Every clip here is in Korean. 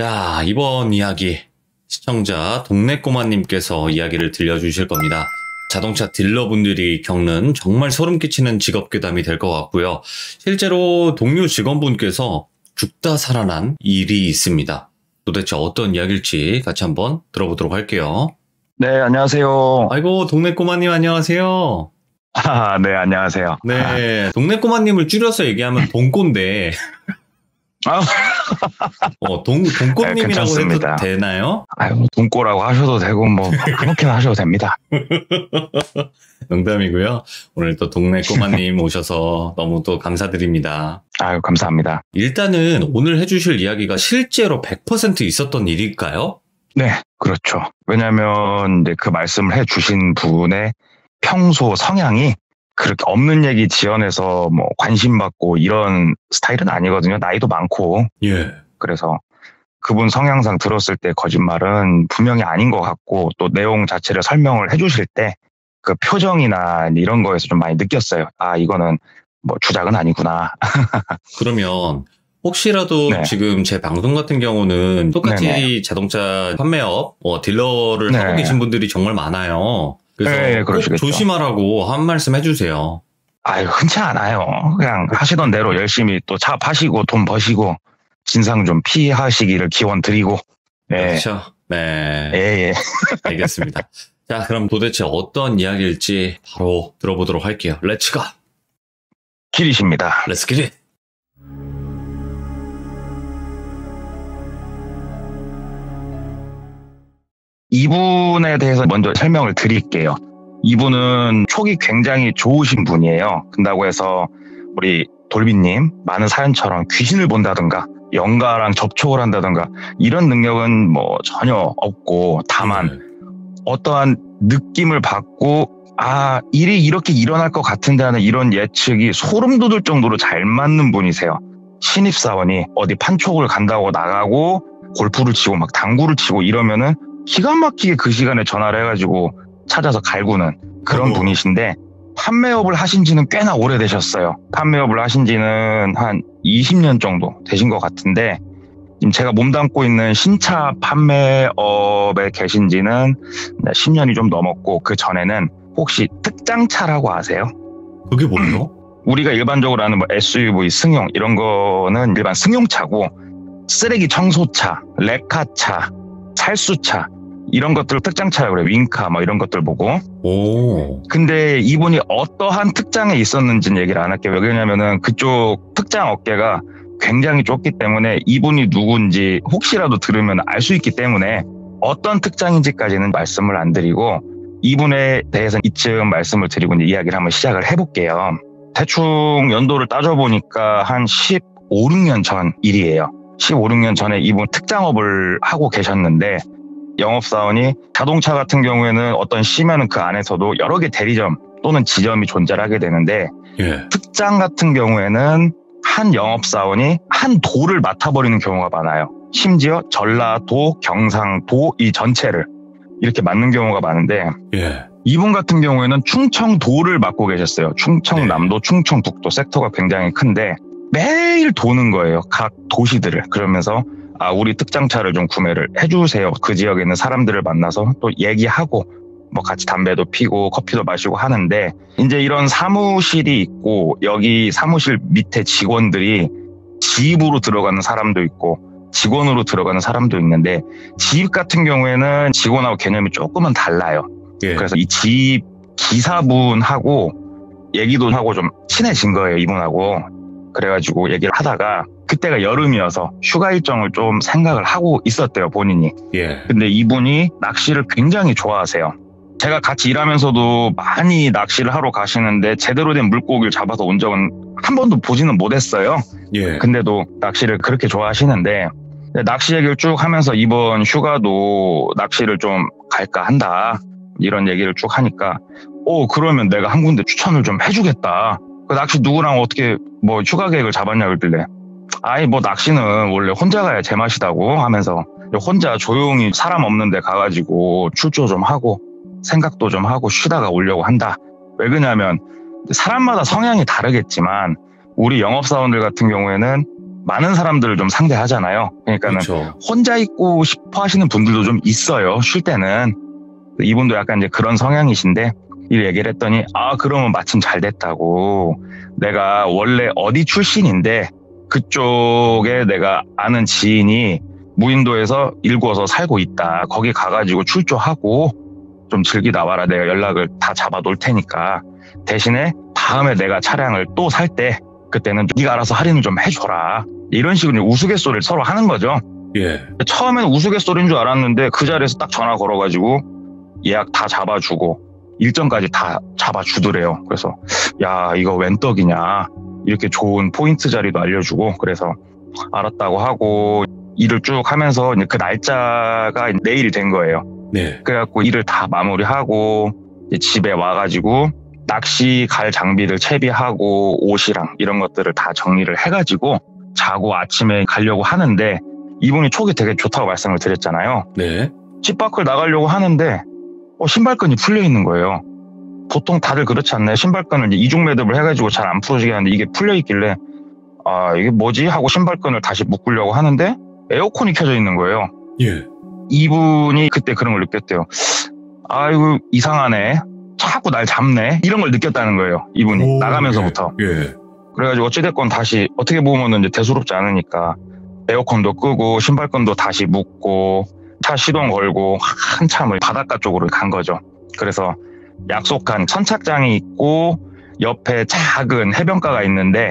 자, 이번 이야기 시청자 동네꼬마님께서 이야기를 들려주실 겁니다. 자동차 딜러분들이 겪는 정말 소름 끼치는 직업괴담이 될 것 같고요. 실제로 동료 직원분께서 죽다 살아난 일이 있습니다. 도대체 어떤 이야기일지 같이 한번 들어보도록 할게요. 네, 안녕하세요. 아이고, 동네꼬마님 안녕하세요. 네, 안녕하세요. 네, 동네꼬마님을 줄여서 얘기하면 동꼬인데 동꼬님이라고 해도 되나요? 동꼬라고 하셔도 되고 뭐 아무렇게나 하셔도 됩니다. 농담이고요. 오늘 또 동네꼬마님 오셔서 너무 또 감사드립니다. 아유, 감사합니다. 일단은 오늘 해주실 이야기가 실제로 100% 있었던 일일까요? 네, 그렇죠. 왜냐하면 이제 그 말씀을 해주신 분의 평소 성향이 그렇게 없는 얘기 지어내서 뭐 관심 받고 이런 스타일은 아니거든요. 나이도 많고. 예. 그래서 그분 성향상 들었을 때 거짓말은 분명히 아닌 것 같고, 또 내용 자체를 설명을 해주실 때 그 표정이나 이런 거에서 좀 많이 느꼈어요. 아, 이거는 뭐 주작은 아니구나. 그러면 혹시라도 네. 지금 제 방송 같은 경우는 똑같이 네네. 자동차 판매업, 딜러를 하고 계신 분들이 정말 많아요. 그래서 꼭 조심하라고 한 말씀 해주세요. 아유, 흔치 않아요. 그냥 하시던 대로 열심히 또 차 파시고 돈 버시고 진상 좀 피하시기를 기원 드리고. 네. 그렇죠. 네. 예. 알겠습니다. 자, 그럼 도대체 어떤 이야기일지 바로 들어보도록 할게요. 렛츠고! 길이십니다. 렛츠 기릿! 이분에 대해서 먼저 설명을 드릴게요. 이분은 촉이 굉장히 좋으신 분이에요. 근다고 해서 우리 돌비님 많은 사연처럼 귀신을 본다든가 영가랑 접촉을 한다든가 이런 능력은 뭐 전혀 없고, 다만 어떠한 느낌을 받고 일이 이렇게 일어날 것 같은데 하는 이런 예측이 소름 돋을 정도로 잘 맞는 분이세요. 신입사원이 어디 판촉을 간다고 나가고 골프를 치고 막 당구를 치고 이러면은 기가 막히게 그 시간에 전화를 해가지고 찾아서 갈구는 그런 분이신데, 판매업을 하신 지는 꽤나 오래되셨어요. 판매업을 하신 지는 한 20년 정도 되신 것 같은데, 지금 제가 몸담고 있는 신차 판매업에 계신 지는 10년이 좀 넘었고, 그 전에는 혹시 특장차라고 아세요? 그게 뭐예요? 우리가 일반적으로 아는 뭐 SUV, 승용 이런 거는 일반 승용차고, 쓰레기 청소차, 레카차, 살수차 이런 것들 특장차라고 그래요. 윙카 뭐 이런 것들 보고. 오. 근데 이분이 어떠한 특장에 있었는지는 얘기를 안 할게요. 왜냐면은 그쪽 특장 업계가 굉장히 좁기 때문에 이분이 누군지 혹시라도 들으면 알 수 있기 때문에 어떤 특장인지까지는 말씀을 안 드리고, 이분에 대해서는 이쯤 말씀을 드리고 이제 이야기를 한번 시작을 해볼게요. 대충 연도를 따져보니까 한 15, 16년 전 일이에요. 15, 16년 전에 이분 특장업을 하고 계셨는데, 영업사원이 자동차 같은 경우에는 어떤 시면은 그 안에서도 여러 개 대리점 또는 지점이 존재를 하게 되는데, 특장 같은 경우에는 한 영업사원이 한 도를 맡아버리는 경우가 많아요. 심지어 전라도, 경상도 이 전체를 이렇게 맡는 경우가 많은데, 이분 같은 경우에는 충청도를 맡고 계셨어요. 충청남도, 충청북도 섹터가 굉장히 큰데 매일 도는 거예요. 각 도시들을. 그러면서 우리 특장차를 좀 구매를 해주세요. 그 지역에 있는 사람들을 만나서 또 얘기하고 뭐 같이 담배도 피고 커피도 마시고 하는데, 이제 이런 사무실이 있고 여기 사무실 밑에 직원들이 지입으로 들어가는 사람도 있고 직원으로 들어가는 사람도 있는데, 지입 같은 경우에는 직원하고 개념이 조금은 달라요. 그래서 이 지입 기사분하고 얘기도 하고 좀 친해진 거예요, 이분하고. 그래가지고 얘기를 하다가 그때가 여름이어서 휴가 일정을 좀 생각을 하고 있었대요, 본인이. 근데 이분이 낚시를 굉장히 좋아하세요. 제가 같이 일하면서도 많이 낚시를 하러 가시는데 제대로 된 물고기를 잡아서 온 적은 한 번도 보지는 못했어요. 근데도 낚시를 그렇게 좋아하시는데, 낚시 얘기를 쭉 하면서 이번 휴가도 낚시를 좀 갈까 한다 이런 얘기를 쭉 하니까, 그러면 내가 한 군데 추천을 좀 해주겠다. 그 낚시 누구랑 어떻게 뭐 휴가 계획을 잡았냐 그러길래, 뭐 낚시는 원래 혼자 가야 제맛이다고 하면서 혼자 조용히 사람 없는 데 가가지고 출조 좀 하고 생각도 좀 하고 쉬다가 오려고 한다. 왜 그러냐면 사람마다 성향이 다르겠지만 우리 영업사원들 같은 경우에는 많은 사람들을 좀 상대하잖아요. 그러니까는 그렇죠. 혼자 있고 싶어 하시는 분들도 좀 있어요. 쉴 때는. 이분도 약간 이제 그런 성향이신데 이 얘기를 했더니 그러면 마침 잘 됐다고. 내가 원래 어디 출신인데 그쪽에 내가 아는 지인이 무인도에서 일구어서 살고 있다. 거기 가가지고 출조하고 좀 즐기다 와라. 내가 연락을 다 잡아 놓을 테니까. 대신에 다음에 내가 차량을 또 살 때 그때는 네가 알아서 할인을 좀 해줘라. 이런 식으로 우스갯소리를 서로 하는 거죠. 예. 처음에는 우스갯소리인 줄 알았는데 그 자리에서 딱 전화 걸어가지고 예약 다 잡아주고 일정까지 다 잡아주더래요. 그래서 야 이거 웬 떡이냐. 이렇게 좋은 포인트 자리도 알려주고 그래서 알았다고 하고 일을 쭉 하면서 이제 그 날짜가 내일이 된 거예요. 네. 그래갖고 일을 다 마무리하고 이제 집에 와가지고 낚시 갈 장비를 채비하고 옷이랑 이런 것들을 다 정리를 해가지고 자고 아침에 가려고 하는데 이분이 촉이 되게 좋다고 말씀을 드렸잖아요. 네. 집 밖을 나가려고 하는데 신발끈이 풀려 있는 거예요. 보통 다들 그렇지 않나요? 신발끈을 이제 이중 매듭을 해가지고 잘 안 풀어지게 하는데 이게 풀려 있길래 이게 뭐지? 하고 신발끈을 다시 묶으려고 하는데 에어컨이 켜져 있는 거예요. 예. 이분이 그때 그런 걸 느꼈대요. 이거 이상하네. 자꾸 날 잡네. 이런 걸 느꼈다는 거예요. 이분이 나가면서부터. 예. 그래가지고 어찌됐건 다시 어떻게 보면은 이제 대수롭지 않으니까 에어컨도 끄고 신발끈도 다시 묶고 차 시동 걸고 한참을 바닷가 쪽으로 간 거죠. 그래서 약속한 선착장이 있고 옆에 작은 해변가가 있는데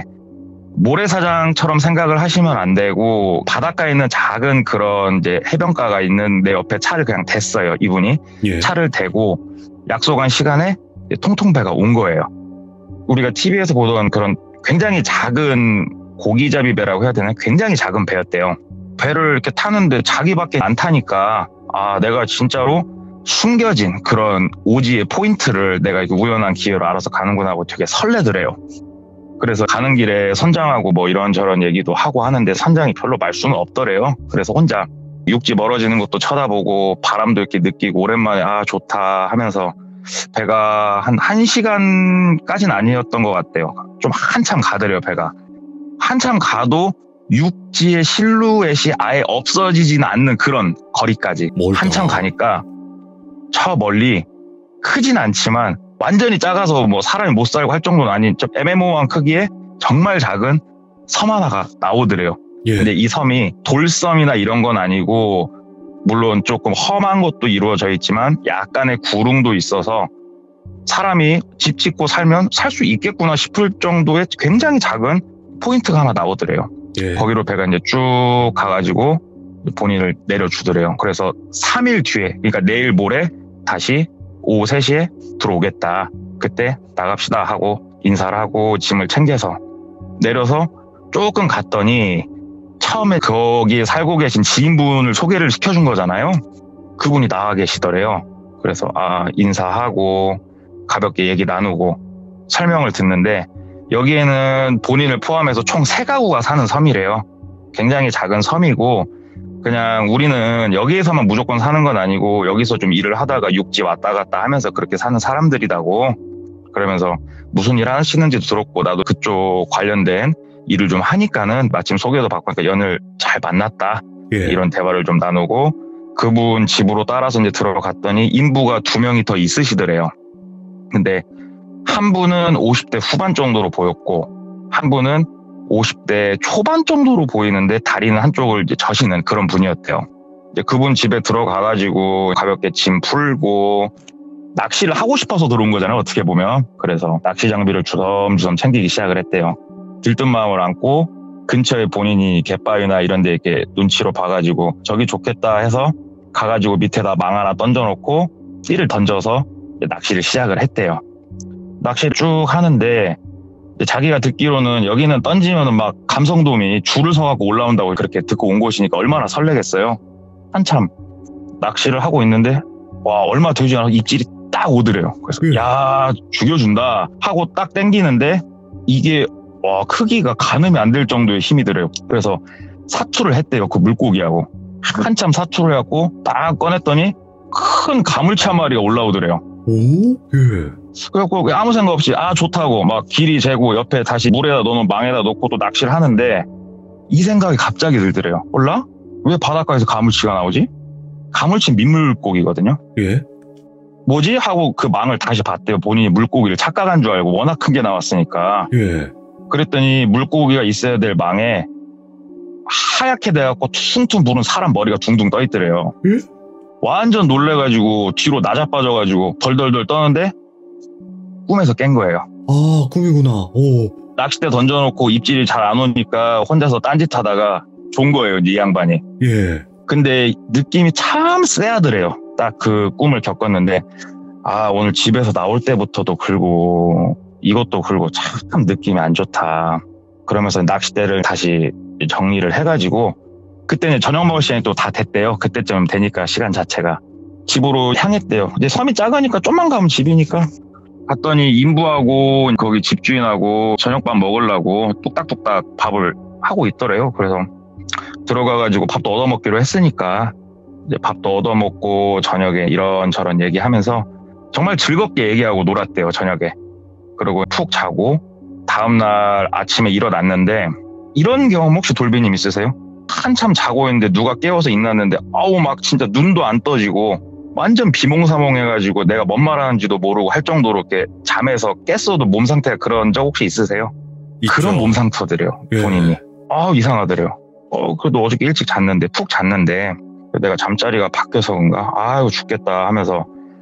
모래사장처럼 생각을 하시면 안 되고 바닷가에 있는 작은 그런 이제 해변가가 있는 내 옆에 차를 그냥 댔어요. 이분이 예. 차를 대고 약속한 시간에 통통배가 온 거예요. 우리가 TV에서 보던 그런 굉장히 작은 고기잡이 배라고 해야 되나? 굉장히 작은 배였대요. 배를 이렇게 타는데 자기밖에 안 타니까 내가 진짜로 숨겨진 그런 오지의 포인트를 내가 이렇게 우연한 기회로 알아서 가는구나 하고 되게 설레더래요. 그래서 가는 길에 선장하고 뭐 이런저런 얘기도 하고 하는데 선장이 별로 말수는 없더래요. 그래서 혼자 육지 멀어지는 것도 쳐다보고 바람도 이렇게 느끼고 오랜만에 좋다 하면서 배가 한 1시간까지는 아니었던 것 같대요. 좀 한참 가더래요, 배가. 한참 가도 육지의 실루엣이 아예 없어지지는 않는 그런 거리까지 멀다. 한참 가니까 저 멀리 크진 않지만 완전히 작아서 뭐 사람이 못 살고 할 정도는 아닌 좀 애매모호한 크기의 정말 작은 섬 하나가 나오더래요. 예. 근데 이 섬이 돌섬이나 이런 건 아니고 물론 조금 험한 것도 이루어져 있지만 약간의 구릉도 있어서 사람이 집 짓고 살면 살 수 있겠구나 싶을 정도의 굉장히 작은 포인트가 하나 나오더래요. 예. 거기로 배가 이제 쭉 가가지고 본인을 내려주더래요. 그래서 3일 뒤에, 그러니까 내일 모레 다시 오후 3시에 들어오겠다. 그때 나갑시다 하고 인사를 하고 짐을 챙겨서 내려서 조금 갔더니 처음에 거기에 살고 계신 지인분을 소개를 시켜준 거잖아요. 그분이 나와 계시더래요. 그래서 인사하고 가볍게 얘기 나누고 설명을 듣는데 여기에는 본인을 포함해서 총 3가구가 사는 섬이래요. 굉장히 작은 섬이고 그냥 우리는 여기에서만 무조건 사는 건 아니고 여기서 좀 일을 하다가 육지 왔다 갔다 하면서 그렇게 사는 사람들이라고. 그러면서 무슨 일 하시는지도 들었고 나도 그쪽 관련된 일을 좀 하니까는 마침 소개도 받고 하니까 연을 잘 만났다. 예. 이런 대화를 좀 나누고 그분 집으로 따라서 이제 들어갔더니 인부가 2명이 더 있으시더래요. 근데 한 분은 50대 후반 정도로 보였고 한 분은 50대 초반 정도로 보이는데 다리는 한쪽을 이제 젖이는 그런 분이었대요. 이제 그분 집에 들어가가지고 가볍게 짐 풀고 낚시를 하고 싶어서 들어온 거잖아요. 어떻게 보면. 그래서 낚시 장비를 주섬주섬 챙기기 시작을 했대요. 들뜬 마음을 안고 근처에 본인이 갯바위나 이런 데 이렇게 눈치로 봐가지고 저기 좋겠다 해서 가가지고 밑에다 망 하나 던져놓고 띠를 던져서 낚시를 시작을 했대요. 낚시를 쭉 하는데 자기가 듣기로는 여기는 던지면은 막 감성돔이 줄을 서갖고 올라온다고 그렇게 듣고 온 곳이니까 얼마나 설레겠어요. 한참 낚시를 하고 있는데 와 얼마 되지 않아서 입질이 딱 오더래요. 그래서 야 죽여준다 하고 딱 당기는데 이게 와 크기가 가늠이 안 될 정도의 힘이 들어요. 그래서 사투를 했대요. 그 물고기하고 한참 사투를 해갖고 딱 꺼냈더니 큰 가물치 한 마리가 올라오더래요. 오? 예. 그래갖고 아무 생각 없이 좋다고 막 길이 재고 옆에 다시 물에다 넣어놓은 망에다 넣고 또 낚시를 하는데 이 생각이 갑자기 들더래요. 몰라? 왜 바닷가에서 가물치가 나오지? 가물치 민물고기거든요. 예. 뭐지? 하고 그 망을 다시 봤대요. 본인이 물고기를 착각한 줄 알고 워낙 큰 게 나왔으니까. 예. 그랬더니 물고기가 있어야 될 망에 하얗게 돼갖고 퉁퉁 부른 사람 머리가 둥둥 떠 있더래요. 예? 완전 놀래가지고 뒤로 나자빠져가지고 덜덜덜 떠는데 꿈에서 깬 거예요. 아, 꿈이구나. 오. 낚싯대 던져놓고 입질이 잘 안 오니까 혼자서 딴짓하다가 존 거예요, 이 양반이. 예. 근데 느낌이 참 쎄하더래요. 딱 그 꿈을 겪었는데, 아, 오늘 집에서 나올 때부터도 긁고 이것도 긁고 참 느낌이 안 좋다. 그러면서 낚싯대를 다시 정리를 해가지고, 그때는 저녁 먹을 시간이 또 다 됐대요. 그때쯤 되니까 시간 자체가. 집으로 향했대요. 이제 섬이 작으니까 좀만 가면 집이니까. 갔더니 인부하고 거기 집주인하고 저녁밥 먹으려고 뚝딱뚝딱 밥을 하고 있더래요. 그래서 들어가가지고 밥도 얻어먹기로 했으니까 이제 밥도 얻어먹고 저녁에 이런저런 얘기하면서 정말 즐겁게 얘기하고 놀았대요, 저녁에. 그리고 푹 자고 다음날 아침에 일어났는데, 이런 경험 혹시 돌비님 있으세요? 한참 자고 있는데 누가 깨워서 일어났는데 아우 막 진짜 눈도 안 떠지고 완전 비몽사몽해가지고 내가 뭔 말하는지도 모르고 할 정도로 이렇게 잠에서 깼어도 몸 상태가 그런 적 혹시 있으세요? 있죠. 그런 몸 상태더래요, 예. 본인이. 이상하더래요. 그래도 어저께 일찍 잤는데, 푹 잤는데 내가 잠자리가 바뀌어서 그런가? 아유 죽겠다 하면서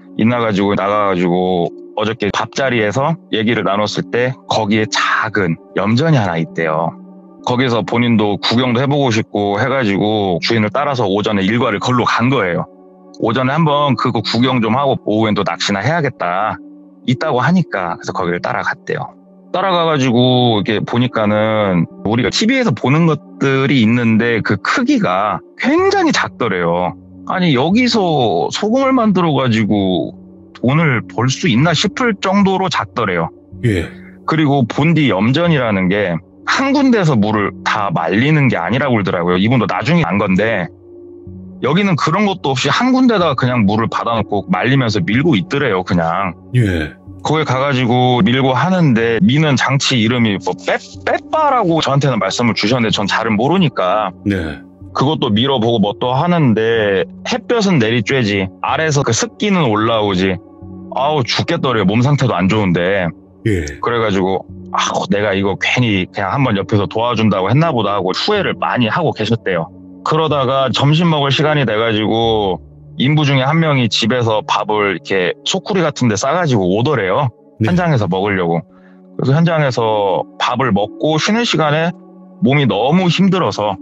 나가가지고 어저께 밥자리에서 얘기를 나눴을 때 거기에 작은 염전이 하나 있대요. 거기서 본인도 구경도 해보고 싶고 해가지고 주인을 따라서 오전에 일과를 걸로 간 거예요. 오전에 한번 그거 구경 좀 하고 오후엔 또 낚시나 해야겠다 있다고 하니까, 그래서 거기를 따라갔대요. 따라가가지고 이렇게 보니까는 우리가 TV에서 보는 것들이 있는데 그 크기가 굉장히 작더래요. 아니 여기서 소금을 만들어가지고 돈을 벌 수 있나 싶을 정도로 작더래요. 예. 그리고 본디 염전이라는 게 한 군데서 물을 다 말리는 게 아니라고 그러더라고요. 이분도 나중에 안 건데, 여기는 그런 것도 없이 한 군데다가 그냥 물을 받아놓고 말리면서 밀고 있더래요, 그냥. 예. 거기 가가지고 밀고 하는데, 미는 장치 이름이 뭐 빼빠라고 저한테는 말씀을 주셨는데 전 잘은 모르니까 네. 그것도 밀어보고 뭐 또 하는데, 햇볕은 내리쬐지 아래에서 그 습기는 올라오지. 아우 죽겠더래요, 몸 상태도 안 좋은데. 예. 그래가지고 내가 이거 괜히 그냥 한번 옆에서 도와준다고 했나 보다 하고 후회를 많이 하고 계셨대요. 그러다가 점심 먹을 시간이 돼가지고 인부 중에 한 명이 집에서 밥을 이렇게 소쿠리 같은 데 싸가지고 오더래요. 네. 현장에서 먹으려고. 그래서 현장에서 밥을 먹고 쉬는 시간에 몸이 너무 힘들어서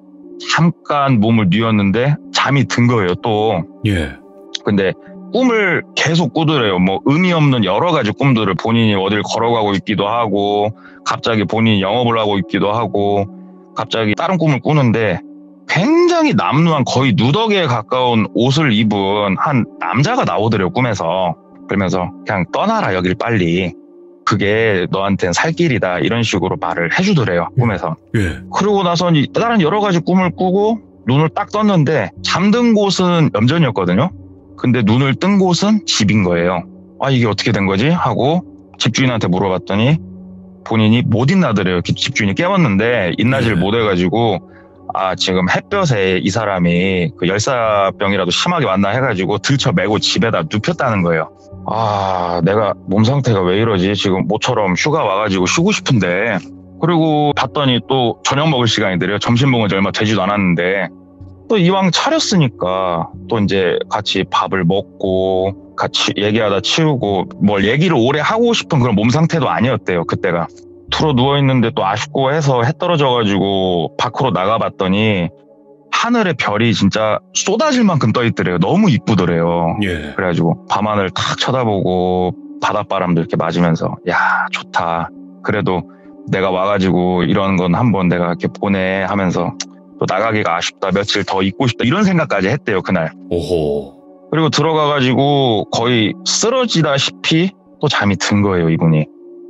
잠깐 몸을 뉘었는데 잠이 든 거예요, 또. 예. 근데 꿈을 계속 꾸더래요. 뭐 의미 없는 여러 가지 꿈들을, 본인이 어딜 걸어가고 있기도 하고, 갑자기 본인이 영업을 하고 있기도 하고, 갑자기 다른 꿈을 꾸는데 굉장히 남루한 거의 누더기에 가까운 옷을 입은 한 남자가 나오더래요, 꿈에서. 그러면서 그냥 떠나라 여길 빨리, 그게 너한테는 살 길이다, 이런 식으로 말을 해주더래요, 꿈에서. 예. 그러고 나서 다른 여러 가지 꿈을 꾸고 눈을 딱 떴는데 잠든 곳은 염전이었거든요. 근데 눈을 뜬 곳은 집인 거예요. 이게 어떻게 된 거지? 하고 집주인한테 물어봤더니 본인이 못 있나더래요. 집주인이 깨웠는데 있나지를 못해가지고, 지금 햇볕에 이 사람이 그 열사병이라도 심하게 왔나 해가지고 들쳐매고 집에다 눕혔다는 거예요. 내가 몸 상태가 왜 이러지? 지금 모처럼 휴가 와가지고 쉬고 싶은데. 그리고 봤더니 또 저녁 먹을 시간이더래요. 점심 먹은 지 얼마 되지도 않았는데. 또 이왕 차렸으니까 또 이제 같이 밥을 먹고 같이 얘기하다 치우고, 뭘 얘기를 오래 하고 싶은 그런 몸 상태도 아니었대요, 그때가. 틀어 누워있는데 또 아쉽고 해서 해 떨어져가지고 밖으로 나가봤더니 하늘에 별이 진짜 쏟아질 만큼 떠있더래요. 너무 이쁘더래요. 예. 그래가지고 밤하늘 탁 쳐다보고 바닷바람도 이렇게 맞으면서, 야 좋다, 그래도 내가 와가지고 이런 건 한번 내가 이렇게 보내 하면서 또 나가기가 아쉽다, 며칠 더 있고 싶다, 이런 생각까지 했대요, 그날. 오호. 그리고 들어가가지고 거의 쓰러지다시피 또 잠이 든 거예요, 이분이.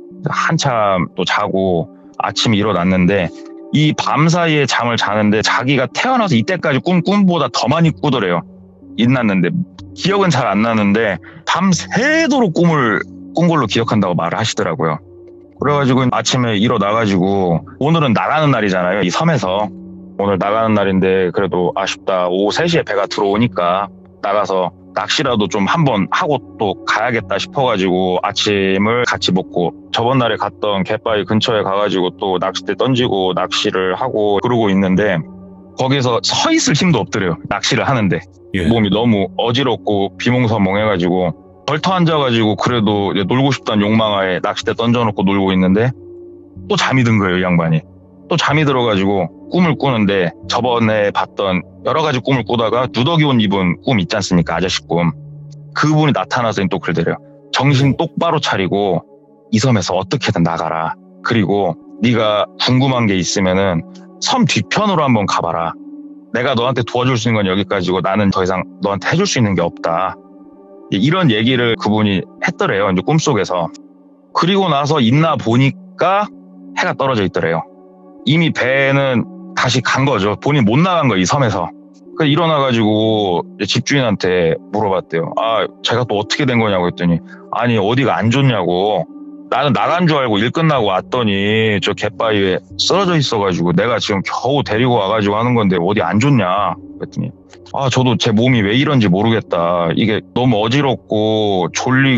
한참 또 자고 아침에 일어났는데, 이 밤 사이에 잠을 자는데 자기가 태어나서 이때까지 꿈보다 더 많이 꾸더래요. 일어났는데 기억은 잘 안 나는데 밤새도록 꿈을 꾼 걸로 기억한다고 말을 하시더라고요. 그래가지고 아침에 일어나가지고 오늘은 나가는 날이잖아요. 이 섬에서. 오늘 나가는 날인데 그래도 아쉽다. 오후 3시에 배가 들어오니까 나가서 낚시라도 좀 한번 하고 또 가야겠다 싶어가지고 아침을 같이 먹고 저번 날에 갔던 갯바위 근처에 가가지고 또 낚싯대 던지고 낚시를 하고 그러고 있는데 거기서 서 있을 힘도 없더래요. 낚시를 하는데. 예. 몸이 너무 어지럽고 비몽사몽해가지고 벌터 앉아가지고 그래도 놀고 싶다는 욕망하에 낚싯대 던져놓고 놀고 있는데 또 잠이 든 거예요, 이 양반이. 또 잠이 들어가지고 꿈을 꾸는데 저번에 봤던 여러 가지 꿈을 꾸다가 누더기 옷 입은 꿈 있지 않습니까? 아저씨 꿈. 그분이 나타나서 또 그러더래요. 정신 똑바로 차리고 이 섬에서 어떻게든 나가라. 그리고 네가 궁금한 게 있으면은 섬 뒤편으로 한번 가봐라. 내가 너한테 도와줄 수 있는 건 여기까지고 나는 더 이상 너한테 해줄 수 있는 게 없다. 이런 얘기를 그분이 했더래요. 이제 꿈속에서. 그리고 나서 있나 보니까 해가 떨어져 있더래요. 이미 배는 다시 간 거죠. 본인 못 나간 거예요, 이 섬에서. 그래서 일어나가지고 집주인한테 물어봤대요. 아, 제가 또 어떻게 된 거냐고 했더니 아니, 어디가 안 좋냐고. 나는 나간 줄 알고 일 끝나고 왔더니 저 갯바위에 쓰러져 있어가지고 내가 지금 겨우 데리고 와가지고 하는 건데 어디 안 좋냐 그랬더니 아, 저도 제 몸이 왜 이런지 모르겠다. 이게 너무 어지럽고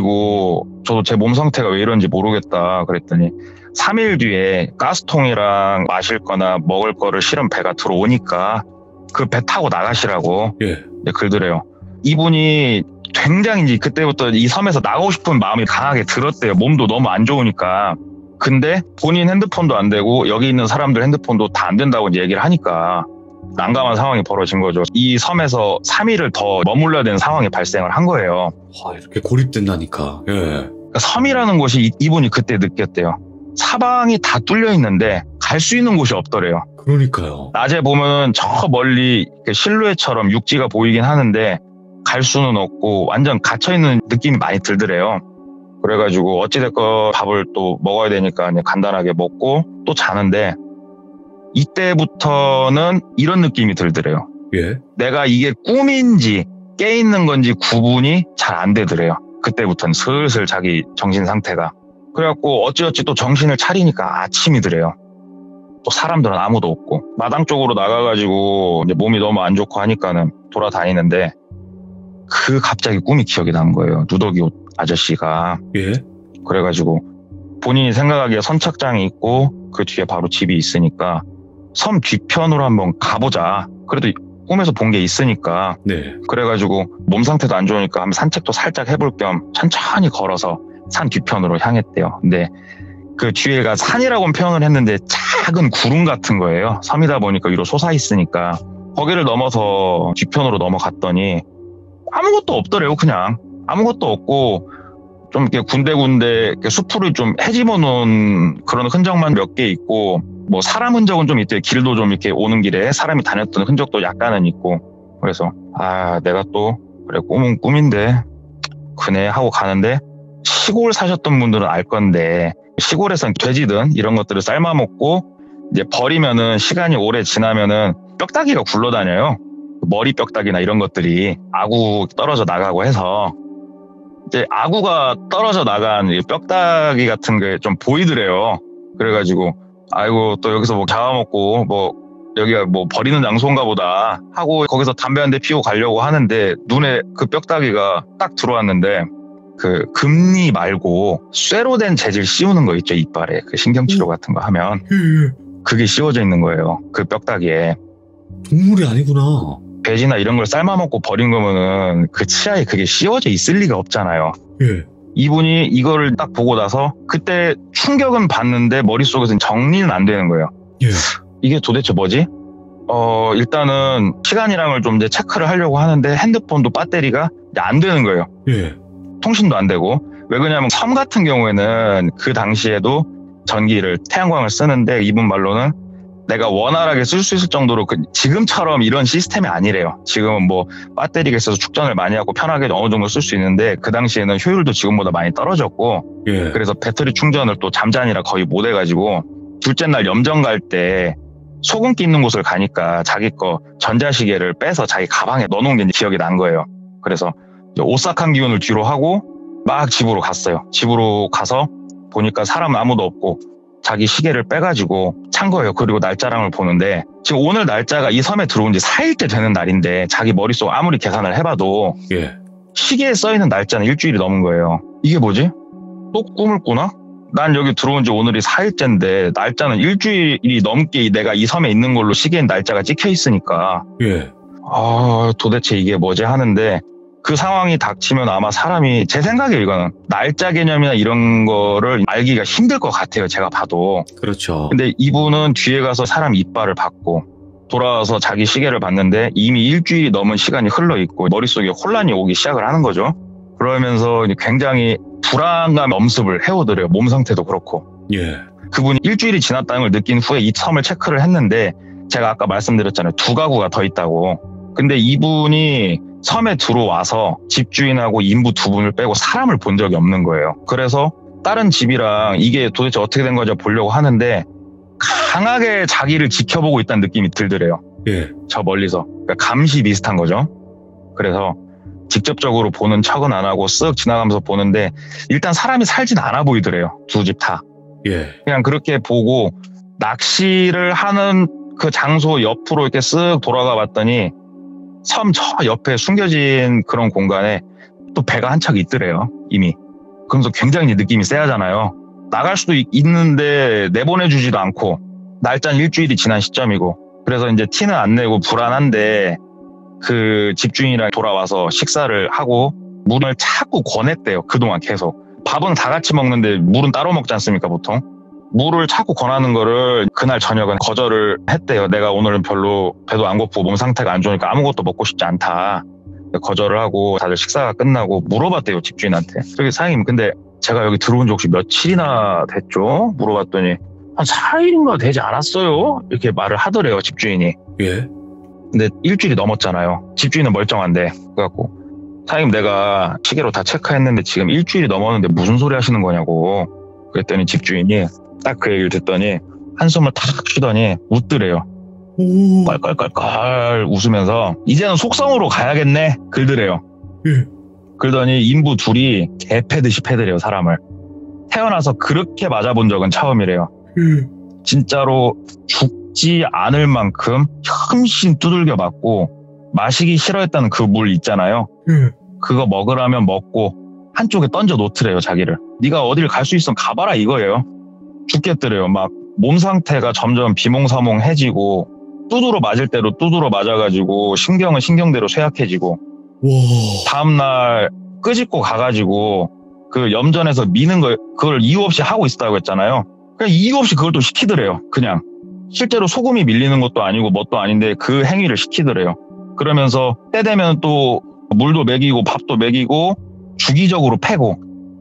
졸리고 저도 제 몸 상태가 왜 이런지 모르겠다 그랬더니 3일 뒤에 가스통이랑 마실 거나 먹을 거를 실은 배가 들어오니까 그 배 타고 나가시라고 예. 글더래요. 이분이 굉장히 이제 그때부터 이 섬에서 나가고 싶은 마음이 강하게 들었대요. 몸도 너무 안 좋으니까. 근데 본인 핸드폰도 안 되고 여기 있는 사람들 핸드폰도 다 안 된다고 이제 얘기를 하니까 난감한 상황이 벌어진 거죠. 이 섬에서 3일을 더 머물러야 되는 상황이 발생을 한 거예요. 와, 이렇게 고립된다니까. 예. 그러니까 섬이라는 곳이 이분이 그때 느꼈대요. 사방이 다 뚫려 있는데 갈 수 있는 곳이 없더래요. 그러니까요. 낮에 보면은 저 멀리 실루엣처럼 육지가 보이긴 하는데 갈 수는 없고 완전 갇혀있는 느낌이 많이 들더래요. 그래가지고 어찌됐건 밥을 또 먹어야 되니까 그냥 간단하게 먹고 또 자는데 이때부터는 이런 느낌이 들더래요. 예. 내가 이게 꿈인지 깨있는 건지 구분이 잘 안 되더래요. 그때부터는 슬슬 자기 정신 상태가. 그래갖고 어찌어찌 또 정신을 차리니까 아침이더래요. 또 사람들은 아무도 없고 마당 쪽으로 나가가지고 이제 몸이 너무 안 좋고 하니까는 돌아다니는데 갑자기 꿈이 기억이 난 거예요. 누더기 옷 아저씨가. 예. 그래가지고 본인이 생각하기에 선착장이 있고 그 뒤에 바로 집이 있으니까 섬 뒤편으로 한번 가보자. 그래도 꿈에서 본 게 있으니까. 네. 그래가지고 몸 상태도 안 좋으니까 한번 산책도 살짝 해볼 겸 천천히 걸어서 산 뒤편으로 향했대요. 근데 그 뒤에가 산이라고는 표현을 했는데 작은 구름 같은 거예요. 섬이다 보니까 위로 솟아 있으니까. 거기를 넘어서 뒤편으로 넘어갔더니 아무것도 없더래요. 그냥 아무것도 없고 좀 이렇게 군데군데 이렇게 수풀을 좀 헤집어 놓은 그런 흔적만 몇 개 있고 뭐 사람 흔적은 좀 있대요. 길도 좀 이렇게 오는 길에 사람이 다녔던 흔적도 약간은 있고. 그래서 아, 내가 또 그래 꿈은 꿈인데 그네 하고 가는데 시골 사셨던 분들은 알 건데 시골에선 돼지든 이런 것들을 삶아 먹고 이제 버리면은 시간이 오래 지나면은 뼈다귀가 굴러다녀요. 머리 뼈다귀나 이런 것들이 아구 떨어져 나가고 해서 이제 아구가 떨어져 나간 뼈다귀 같은 게 좀 보이더래요. 그래가지고 아이고 또 여기서 뭐 잡아먹고 뭐 여기가 뭐 버리는 장소인가 보다 하고 거기서 담배 한 대 피우고 가려고 하는데 눈에 그 뼈다귀가 딱 들어왔는데 그 금리 말고 쇠로 된 재질 씌우는 거 있죠, 이빨에. 그 신경치료 같은 거 하면 그게 씌워져 있는 거예요. 그 뼈다귀에. 동물이 아니구나. 돼지나 이런 걸 삶아먹고 버린 거면은 그 치아에 그게 씌워져 있을 리가 없잖아요. 예. 이분이 이거를 딱 보고 나서 그때 충격은 받는데 머릿속에서는 정리는 안 되는 거예요. 예. 이게 도대체 뭐지? 일단은 시간이랑을 좀 이제 체크를 하려고 하는데 핸드폰도 배터리가 이제 안 되는 거예요. 예. 통신도 안 되고. 왜 그러냐면 섬 같은 경우에는 그 당시에도 전기를 태양광을 쓰는데 이분 말로는 내가 원활하게 쓸 수 있을 정도로 지금처럼 이런 시스템이 아니래요. 지금은 뭐 배터리가 있어서 축전을 많이 하고 편하게 어느 정도 쓸 수 있는데 그 당시에는 효율도 지금보다 많이 떨어졌고 예. 그래서 배터리 충전을 또 잠자니라 거의 못 해가지고 둘째 날 염전 갈 때 소금기 있는 곳을 가니까 자기 거 전자시계를 빼서 자기 가방에 넣어놓은 게 기억이 난 거예요. 그래서 오싹한 기운을 뒤로 하고 막 집으로 갔어요. 집으로 가서 보니까 사람은 아무도 없고 자기 시계를 빼가지고 찬 거예요. 그리고 날짜랑을 보는데 지금 오늘 날짜가 이 섬에 들어온 지 4일째 되는 날인데 자기 머릿속 아무리 계산을 해봐도 예. 시계에 써있는 날짜는 일주일이 넘은 거예요. 이게 뭐지? 또 꿈을 꾸나? 난 여기 들어온 지 오늘이 4일째인데 날짜는 일주일이 넘게 내가 이 섬에 있는 걸로 시계엔 날짜가 찍혀 있으니까 예. 도대체 이게 뭐지 하는데 그 상황이 닥치면 아마 사람이 제 생각에 이거는 날짜 개념이나 이런 거를 알기가 힘들 것 같아요. 제가 봐도. 그렇죠. 근데 이분은 뒤에 가서 사람 이빨을 받고 돌아와서 자기 시계를 봤는데 이미 일주일이 넘은 시간이 흘러 있고 머릿속에 혼란이 오기 시작을 하는 거죠. 그러면서 굉장히 불안감 엄습을 해오더래요. 몸 상태도 그렇고. 예. 그분이 일주일이 지났다는 걸 느낀 후에 이 섬을 체크를 했는데 제가 아까 말씀드렸잖아요. 2가구가 더 있다고. 근데 이분이 섬에 들어와서 집주인하고 인부 2분을 빼고 사람을 본 적이 없는 거예요. 그래서 다른 집이랑 이게 도대체 어떻게 된 건지 보려고 하는데 강하게 자기를 지켜보고 있다는 느낌이 들더래요. 예. 저 멀리서. 그러니까 감시 비슷한 거죠. 그래서 직접적으로 보는 척은 안 하고 쓱 지나가면서 보는데 일단 사람이 살진 않아 보이더래요. 2집 다. 예. 그냥 그렇게 보고 낚시를 하는 그 장소 옆으로 이렇게 쓱 돌아가 봤더니 섬 저 옆에 숨겨진 그런 공간에 또 배가 한 척 있더래요. 이미. 그러면서 굉장히 느낌이 쎄하잖아요. 나갈 수도 있는데 내보내주지도 않고 날짜는 일주일이 지난 시점이고 그래서 이제 티는 안 내고 불안한데 그 집주인이랑 돌아와서 식사를 하고 물을 자꾸 권했대요. 그동안 계속. 밥은 다 같이 먹는데 물은 따로 먹지 않습니까 보통. 물을 자꾸 권하는 거를 그날 저녁은 거절을 했대요. 내가 오늘은 별로 배도 안 고프고 몸 상태가 안 좋으니까 아무것도 먹고 싶지 않다. 거절을 하고 다들 식사가 끝나고 물어봤대요. 집주인한테. 저기 사장님 근데 제가 여기 들어온 지 혹시 며칠이나 됐죠? 물어봤더니 한 4일인가 되지 않았어요? 이렇게 말을 하더래요. 집주인이. 예. 근데 일주일이 넘었잖아요. 집주인은 멀쩡한데. 그래갖고 사장님 내가 시계로 다 체크했는데 지금 일주일이 넘었는데 무슨 소리 하시는 거냐고. 그랬더니 집주인이 딱 그 얘기를 듣더니 한숨을 탁 쉬더니 웃더래요. 껄껄껄껄 웃으면서 이제는 속성으로 가야겠네 그러더래요. 예. 그러더니 인부 2이 개 패듯이 패더래요. 사람을. 태어나서 그렇게 맞아본 적은 처음이래요. 예. 진짜로 죽지 않을 만큼 힘신 두들겨 맞고 마시기 싫어했다는 그 물 있잖아요. 예. 그거 먹으라면 먹고 한쪽에 던져 놓더래요. 자기를. 네가 어딜 갈 수 있으면 가봐라 이거예요. 죽겠더래요. 막 몸 상태가 점점 비몽사몽해지고 두드러 맞을 대로 두드러 맞아가지고 신경은 신경대로 쇠약해지고 와. 다음날 끄집고 가가지고 그 염전에서 미는 걸 그걸 이유 없이 하고 있었다고 했잖아요. 그냥 이유 없이 그걸 또 시키더래요. 그냥 실제로 소금이 밀리는 것도 아니고 뭣도 아닌데 그 행위를 시키더래요. 그러면서 때 되면 또 물도 먹이고 밥도 먹이고 주기적으로 패고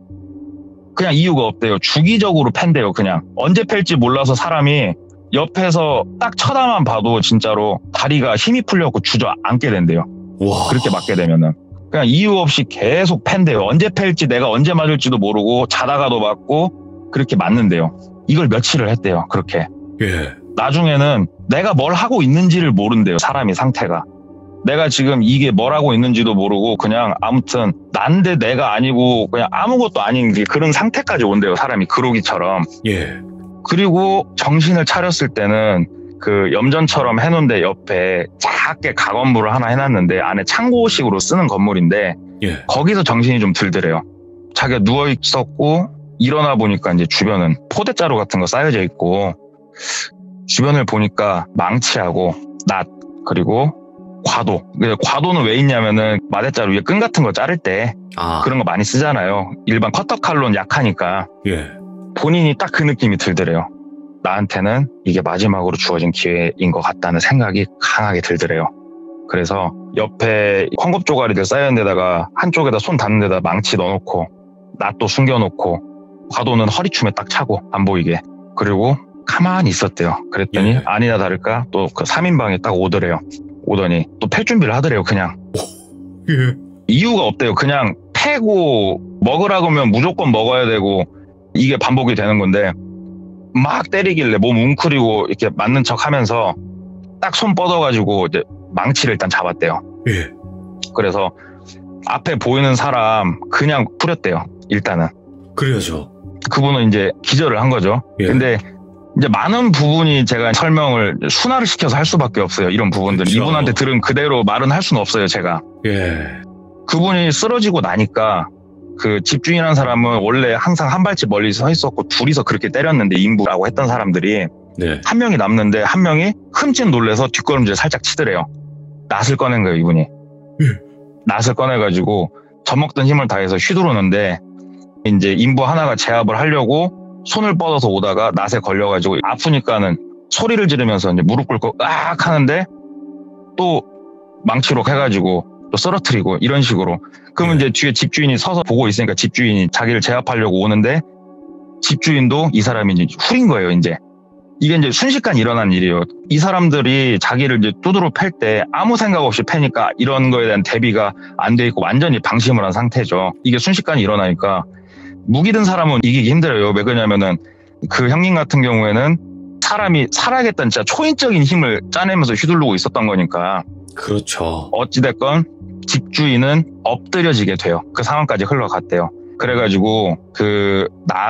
그냥 이유가 없대요. 주기적으로 팬대요. 그냥 언제 팰지 몰라서 사람이 옆에서 딱 쳐다만 봐도 진짜로 다리가 힘이 풀려갖고 주저앉게 된대요. 와. 그렇게 맞게 되면은 그냥 이유 없이 계속 팬대요. 언제 팰지 내가 언제 맞을지도 모르고 자다가도 맞고 그렇게 맞는데요. 이걸 며칠을 했대요. 그렇게. 예. 나중에는 내가 뭘 하고 있는지를 모른대요. 사람이 상태가. 내가 지금 이게 뭘 하고 있는지도 모르고 그냥 아무튼 난데 내가 아니고 그냥 아무것도 아닌 그런 상태까지 온대요. 사람이 그러기처럼. 예. 그리고 정신을 차렸을 때는 그 염전처럼 해놓은데 옆에 작게 가건물을 하나 해놨는데 안에 창고식으로 쓰는 건물인데 예. 거기서 정신이 좀 들더래요. 자기가 누워있었고 일어나 보니까 이제 주변은 포대자루 같은 거 쌓여져 있고 주변을 보니까 망치하고 낫 그리고 과도. 과도는 왜 있냐면은 마대자루 위에 끈 같은 거 자를 때 그런 거 많이 쓰잖아요. 일반 커터칼로는 약하니까. 예. 본인이 딱 그 느낌이 들더래요. 나한테는 이게 마지막으로 주어진 기회인 것 같다는 생각이 강하게 들더래요. 그래서 옆에 헝겊 조가리들 쌓여있는 데다가 한쪽에다 손 닿는 데다 망치 넣어놓고 낫도 숨겨놓고 과도는 허리춤에 딱 차고 안 보이게. 그리고 가만히 있었대요. 그랬더니 예. 아니나 다를까 또 그 3인방이 딱 오더래요. 오더니 또 팰 준비를 하더래요. 그냥. 예. 이유가 없대요. 그냥 패고 먹으라고 하면 무조건 먹어야 되고 이게 반복이 되는 건데 막 때리길래 몸 웅크리고 이렇게 맞는 척 하면서 딱 손 뻗어가지고 이제 망치를 일단 잡았대요. 예. 그래서 앞에 보이는 사람 그냥 뿌렸대요. 일단은. 그래야죠. 그분은 이제 기절을 한 거죠. 예. 근데 이제 많은 부분이 제가 설명을 순화를 시켜서 할 수밖에 없어요. 이런 부분들. 그쵸. 이분한테 들은 그대로 말은 할 수는 없어요, 제가. 예. 그분이 쓰러지고 나니까 그 집주인한 사람은 원래 항상 한 발짝 멀리 서 있었고 둘이서 그렇게 때렸는데 인부라고 했던 사람들이 네. 한 명이 남는데 한 명이 흠칫 놀래서 뒷걸음질 살짝 치더래요. 낫을 꺼낸 거예요, 이분이. 낫을 꺼내가지고 젖먹던 힘을 다해서 휘두르는데 이제 인부 하나가 제압을 하려고 손을 뻗어서 오다가 낫에 걸려가지고 아프니까는 소리를 지르면서 이제 무릎 꿇고 으악 하는데 또 망치로 해가지고 또 쓰러뜨리고 이런 식으로. 그러면 이제 뒤에 집주인이 서서 보고 있으니까 집주인이 자기를 제압하려고 오는데 집주인도 이 사람이 이제 후린 거예요, 이제. 이게 이제 순식간에 일어난 일이에요. 이 사람들이 자기를 이제 두드러 팰 때 아무 생각 없이 패니까 이런 거에 대한 대비가 안 돼 있고 완전히 방심을 한 상태죠. 이게 순식간에 일어나니까 무기 든 사람은 이기기 힘들어요. 왜 그러냐면은 그 형님 같은 경우에는 사람이 살아야겠다는 진짜 초인적인 힘을 짜내면서 휘두르고 있었던 거니까. 그렇죠. 어찌됐건 집주인은 엎드려지게 돼요. 그 상황까지 흘러갔대요. 그래가지고 그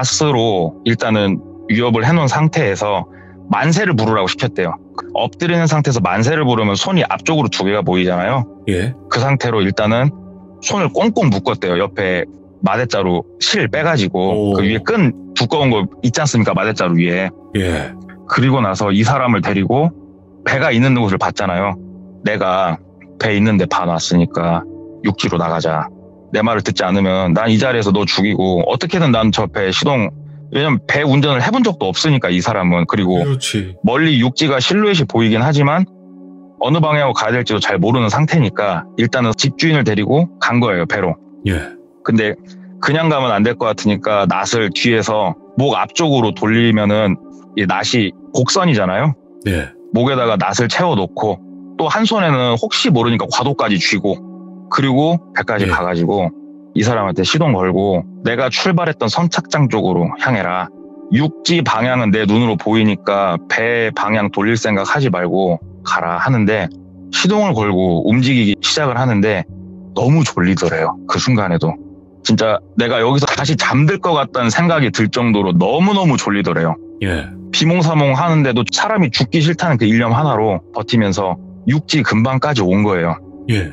낫으로 일단은 위협을 해놓은 상태에서 만세를 부르라고 시켰대요. 엎드리는 상태에서 만세를 부르면 손이 앞쪽으로 두 개가 보이잖아요. 예. 그 상태로 일단은 손을 꽁꽁 묶었대요. 옆에 마대자루 실 빼가지고 오. 그 위에 끈 두꺼운 거 있지 않습니까? 마대자루 위에. 예. 그리고 나서 이 사람을 데리고 배가 있는 곳을 봤잖아요. 내가 배 있는데 봐놨으니까 육지로 나가자. 내 말을 듣지 않으면 난 이 자리에서 너 죽이고 어떻게든 난 저 배 시동, 왜냐면 배 운전을 해본 적도 없으니까 이 사람은. 그리고 그렇지. 멀리 육지가 실루엣이 보이긴 하지만 어느 방향으로 가야 될지도 잘 모르는 상태니까 일단은 집주인을 데리고 간 거예요, 배로. 예. 근데 그냥 가면 안 될 것 같으니까 낫을 뒤에서 목 앞쪽으로 돌리면은 이 낫이 곡선이잖아요. 예. 목에다가 낫을 채워놓고 또 한 손에는 혹시 모르니까 과도까지 쥐고 그리고 배까지 예. 가가지고 이 사람한테 시동 걸고 내가 출발했던 선착장 쪽으로 향해라. 육지 방향은 내 눈으로 보이니까 배 방향 돌릴 생각 하지 말고 가라 하는데 시동을 걸고 움직이기 시작을 하는데 너무 졸리더래요. 그 순간에도. 진짜 내가 여기서 다시 잠들 것 같다는 생각이 들 정도로 너무너무 졸리더래요. 예. 비몽사몽 하는데도 사람이 죽기 싫다는 그 일념 하나로 버티면서 육지 근방까지 온 거예요. 예.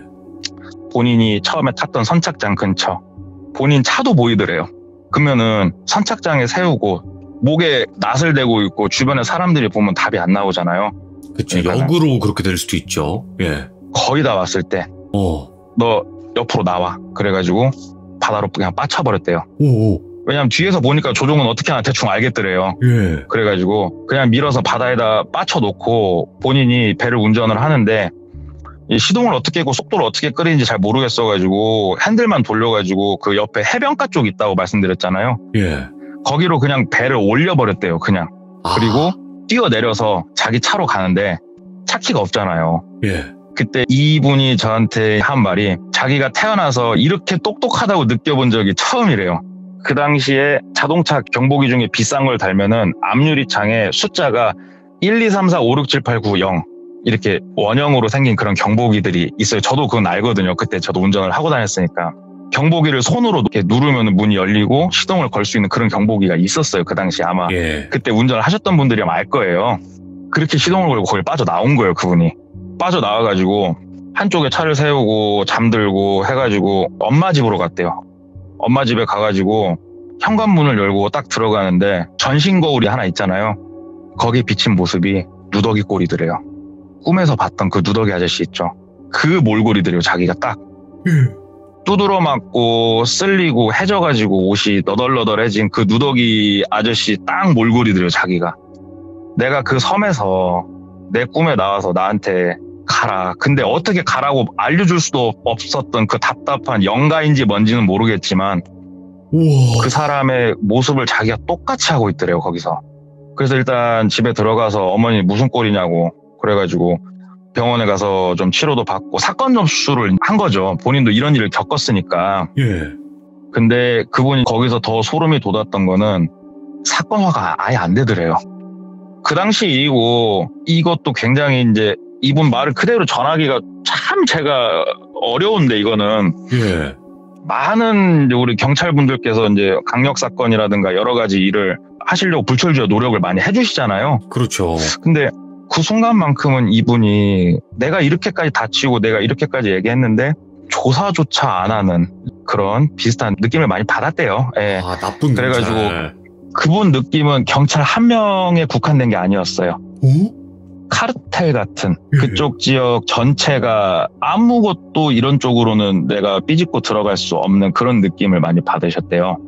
본인이 처음에 탔던 선착장 근처. 본인 차도 보이더래요. 그러면은 선착장에 세우고 목에 낫을 대고 있고 주변에 사람들이 보면 답이 안 나오잖아요. 그쵸. 그러니까는- 역으로 그렇게 될 수도 있죠. 예. 거의 다 왔을 때 너 옆으로 나와. 그래가지고 바다로 그냥 빠쳐버렸대요. 오. 왜냐면 뒤에서 보니까 조종은 어떻게 하나 대충 알겠더래요. 예. 그래가지고 그냥 밀어서 바다에다 빠쳐놓고 본인이 배를 운전을 하는데 이 시동을 어떻게 했고 속도를 어떻게 끄는지 잘 모르겠어가지고 핸들만 돌려가지고 그 옆에 해변가 쪽 있다고 말씀드렸잖아요. 예. 거기로 그냥 배를 올려버렸대요. 그냥. 그리고 뛰어내려서 자기 차로 가는데 차키가 없잖아요. 예. 그때 이분이 저한테 한 말이 자기가 태어나서 이렇게 똑똑하다고 느껴본 적이 처음이래요. 그 당시에 자동차 경보기 중에 비싼 걸 달면은 앞유리창에 숫자가 1, 2, 3, 4, 5, 6, 7, 8, 9, 0 이렇게 원형으로 생긴 그런 경보기들이 있어요. 저도 그건 알거든요. 그때 저도 운전을 하고 다녔으니까. 경보기를 손으로 이렇게 누르면 문이 열리고 시동을 걸 수 있는 그런 경보기가 있었어요. 그 당시 아마. 예. 그때 운전을 하셨던 분들이 아마 알 거예요. 그렇게 시동을 걸고 거기 빠져나온 거예요. 그분이. 빠져나와가지고 한쪽에 차를 세우고 잠들고 해가지고 엄마 집으로 갔대요. 엄마 집에 가가지고 현관문을 열고 딱 들어가는데 전신 거울이 하나 있잖아요. 거기 비친 모습이 누더기 꼴이더래요. 꿈에서 봤던 그 누더기 아저씨 있죠. 그 몰골이더래요. 자기가 딱. 두드러 맞고 쓸리고 해져가지고 옷이 너덜너덜해진 그 누더기 아저씨 딱 몰골이더래요. 자기가. 내가 그 섬에서 내 꿈에 나와서 나한테 가라. 근데 어떻게 가라고 알려줄 수도 없었던 그 답답한 영가인지 뭔지는 모르겠지만 우와. 그 사람의 모습을 자기가 똑같이 하고 있더래요. 거기서. 그래서 일단 집에 들어가서 어머니 무슨 꼴이냐고 그래가지고 병원에 가서 좀 치료도 받고 사건 접수를 한 거죠. 본인도 이런 일을 겪었으니까. 예. 근데 그분이 거기서 더 소름이 돋았던 거는 사건화가 아예 안 되더래요. 그 당시 일이고 이것도 굉장히 이제 이분 말을 그대로 전하기가 참 제가 어려운데 이거는 예. 많은 우리 경찰분들께서 이제 강력 사건이라든가 여러 가지 일을 하시려고 불철주야 노력을 많이 해주시잖아요. 그렇죠. 근데 그 순간만큼은 이분이 내가 이렇게까지 다치고 내가 이렇게까지 얘기했는데 조사조차 안 하는 그런 비슷한 느낌을 많이 받았대요. 예. 아, 나쁜 그래가지고 경찰. 그분 느낌은 경찰 한 명에 국한된 게 아니었어요. 카르텔 같은 그쪽 지역 전체가 아무것도 이런 쪽으로는 내가 삐집고 들어갈 수 없는 그런 느낌을 많이 받으셨대요.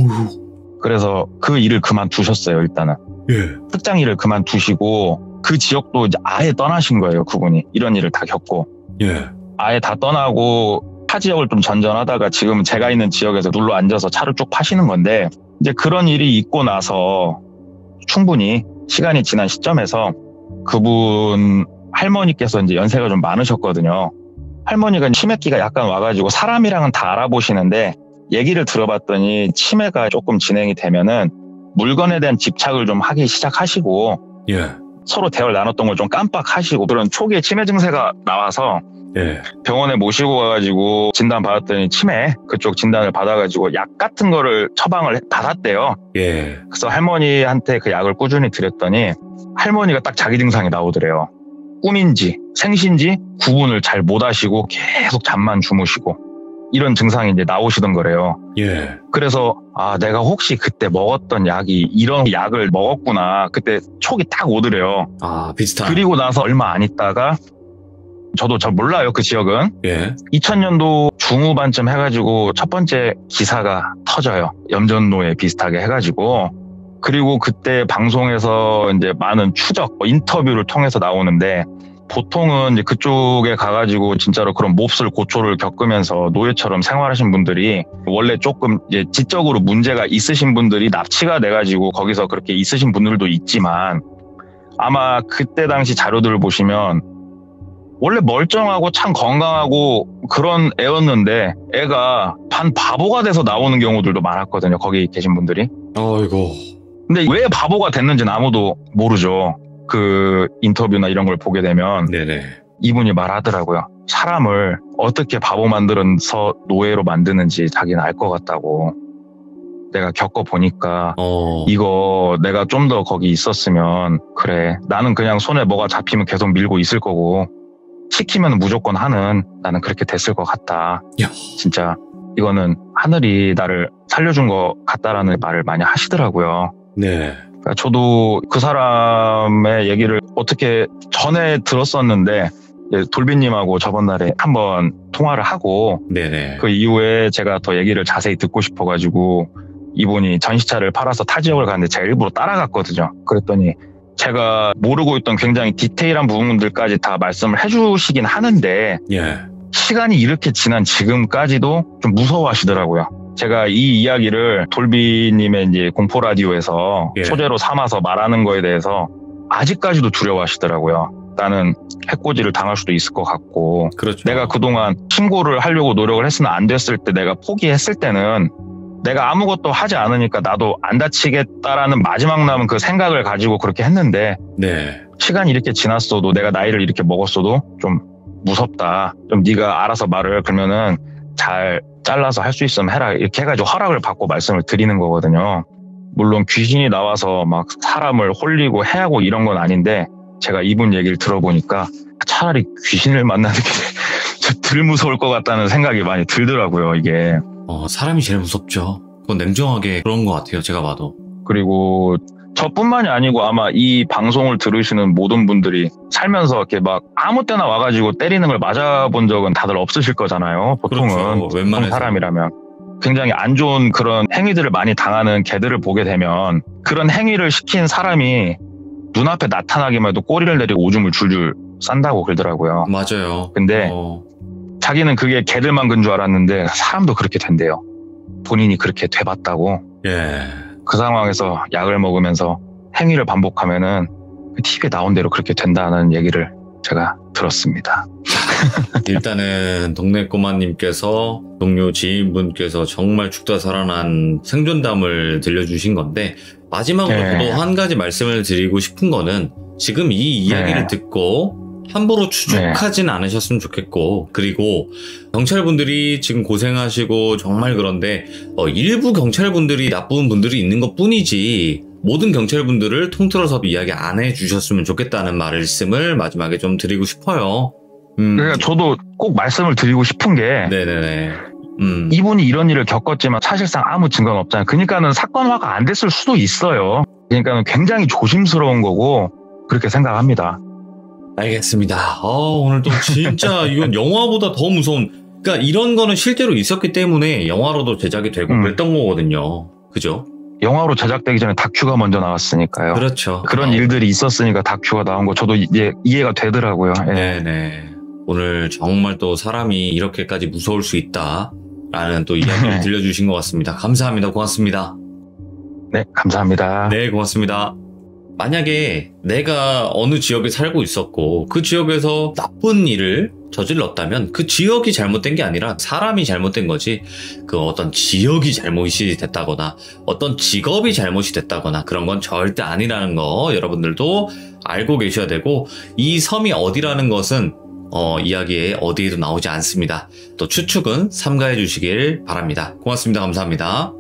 그래서 그 일을 그만두셨어요. 일단은 특장 일을 그만두시고 그 지역도 이제 아예 떠나신 거예요. 그분이 이런 일을 다 겪고 아예 다 떠나고 타 지역을 좀 전전하다가 지금 제가 있는 지역에서 눌러 앉아서 차를 쭉 파시는 건데, 이제 그런 일이 있고 나서 충분히 시간이 지난 시점에서 그분 할머니께서 이제 연세가 좀 많으셨거든요. 할머니가 치매기가 약간 와가지고 사람이랑은 다 알아보시는데 얘기를 들어봤더니 치매가 조금 진행이 되면은 물건에 대한 집착을 좀 하기 시작하시고 서로 대화를 나눴던 걸 좀 깜빡하시고 그런 초기에 치매 증세가 나와서 병원에 모시고 가가지고 진단 받았더니 치매 그쪽 진단을 받아가지고 약 같은 거를 처방을 받았대요. 그래서 할머니한테 그 약을 꾸준히 드렸더니 할머니가 딱 자기 증상이 나오더래요. 꿈인지 생신지 구분을 잘 못 하시고 계속 잠만 주무시고 이런 증상이 이제 나오시던 거래요. 그래서 아, 내가 혹시 그때 먹었던 약이 이런 약을 먹었구나. 그때 촉이 딱 오더래요. 아, 비슷한. 그리고 나서 얼마 안 있다가 저도 잘 몰라요, 그 지역은. 2000년도 중후반쯤 해가지고 첫 번째 기사가 터져요. 염전노예 비슷하게 해가지고. 그리고 그때 방송에서 이제 많은 추적, 인터뷰를 통해서 나오는데 보통은 이제 그쪽에 가가지고 진짜로 그런 몹쓸 고초를 겪으면서 노예처럼 생활하신 분들이 원래 조금 이제 지적으로 문제가 있으신 분들이 납치가 돼가지고 거기서 그렇게 있으신 분들도 있지만 아마 그때 당시 자료들을 보시면 원래 멀쩡하고 참 건강하고 그런 애였는데 애가 반 바보가 돼서 나오는 경우들도 많았거든요. 거기 계신 분들이. 어이고. 근데 왜 바보가 됐는지는 아무도 모르죠. 그 인터뷰나 이런 걸 보게 되면 이분이 말하더라고요. 사람을 어떻게 바보 만들어서 노예로 만드는지 자기는 알 것 같다고. 내가 겪어보니까 이거 내가 좀 더 거기 있었으면 그래 나는 그냥 손에 뭐가 잡히면 계속 밀고 있을 거고 시키면 무조건 하는 나는 그렇게 됐을 것 같다. 진짜 이거는 하늘이 나를 살려준 것 같다라는 말을 많이 하시더라고요. 그러니까 저도 그 사람의 얘기를 어떻게 전에 들었었는데 돌비님하고 저번 날에 한번 통화를 하고 그 이후에 제가 더 얘기를 자세히 듣고 싶어가지고 이분이 전시차를 팔아서 타 지역을 갔는데 제가 일부러 따라갔거든요. 그랬더니 제가 모르고 있던 굉장히 디테일한 부분들까지 다 말씀을 해주시긴 하는데 시간이 이렇게 지난 지금까지도 좀 무서워하시더라고요. 제가 이 이야기를 돌비님의 이제 공포 라디오에서 소재로 삼아서 말하는 거에 대해서 아직까지도 두려워하시더라고요. 나는 해코지를 당할 수도 있을 것 같고 내가 그동안 신고를 하려고 노력을 했으나 안 됐을 때 내가 포기했을 때는 내가 아무것도 하지 않으니까 나도 안 다치겠다라는 마지막 남은 그 생각을 가지고 그렇게 했는데 시간이 이렇게 지났어도 내가 나이를 이렇게 먹었어도 좀 무섭다. 좀 네가 알아서 말을 그러면은 잘 잘라서 할 수 있으면 해라. 이렇게 해가지고 허락을 받고 말씀을 드리는 거거든요. 물론 귀신이 나와서 막 사람을 홀리고 해하고 이런 건 아닌데 제가 이분 얘기를 들어보니까 차라리 귀신을 만나는 게 덜 무서울 것 같다는 생각이 많이 들더라고요. 이게 사람이 제일 무섭죠. 그건 냉정하게 그런 것 같아요. 제가 봐도. 그리고 저뿐만이 아니고 아마 이 방송을 들으시는 모든 분들이 살면서 이렇게 막 아무 때나 와가지고 때리는 걸 맞아본 적은 다들 없으실 거잖아요. 보통은 보통 사람이라면 굉장히 안 좋은 그런 행위들을 많이 당하는 개들을 보게 되면 그런 행위를 시킨 사람이 눈앞에 나타나기만 해도 꼬리를 내리고 오줌을 줄줄 싼다고 그러더라고요. 맞아요. 근데 자기는 그게 개들만 근 줄 알았는데 사람도 그렇게 된대요. 본인이 그렇게 돼봤다고. 그 상황에서 약을 먹으면서 행위를 반복하면은 TV에 나온 대로 그렇게 된다는 얘기를 제가 들었습니다. 일단은 동네 꼬마님께서 동료 지인분께서 정말 죽다 살아난 생존담을 들려주신 건데 마지막으로 저도 한 가지 말씀을 드리고 싶은 거는 지금 이 이야기를 듣고 함부로 추적하진 않으셨으면 좋겠고, 그리고 경찰분들이 지금 고생하시고 정말 그런데 일부 경찰분들이 나쁜 분들이 있는 것 뿐이지 모든 경찰분들을 통틀어서 이야기 안 해주셨으면 좋겠다는 말씀을 마지막에 좀 드리고 싶어요. 그러니까 저도 꼭 말씀을 드리고 싶은 게 네네네. 이분이 이런 일을 겪었지만 사실상 아무 증거는 없잖아요. 그러니까는 사건화가 안 됐을 수도 있어요. 그러니까는 굉장히 조심스러운 거고 그렇게 생각합니다. 알겠습니다. 오늘 또 진짜 이건 영화보다 더 무서운, 그러니까 이런 거는 실제로 있었기 때문에 영화로도 제작이 되고 그랬던 거거든요. 그죠? 영화로 제작되기 전에 다큐가 먼저 나왔으니까요. 그렇죠. 그런 일들이 있었으니까 다큐가 나온 거 저도 이제 이해가 되더라고요. 예. 네네. 오늘 정말 또 사람이 이렇게까지 무서울 수 있다라는 또 이야기를 들려주신 것 같습니다. 감사합니다. 고맙습니다. 네, 감사합니다. 네, 고맙습니다. 만약에 내가 어느 지역에 살고 있었고 그 지역에서 나쁜 일을 저질렀다면 그 지역이 잘못된 게 아니라 사람이 잘못된 거지, 그 어떤 지역이 잘못이 됐다거나 어떤 직업이 잘못이 됐다거나 그런 건 절대 아니라는 거 여러분들도 알고 계셔야 되고, 이 섬이 어디라는 것은 이야기에 어디에도 나오지 않습니다. 또 추측은 삼가해 주시길 바랍니다. 고맙습니다. 감사합니다.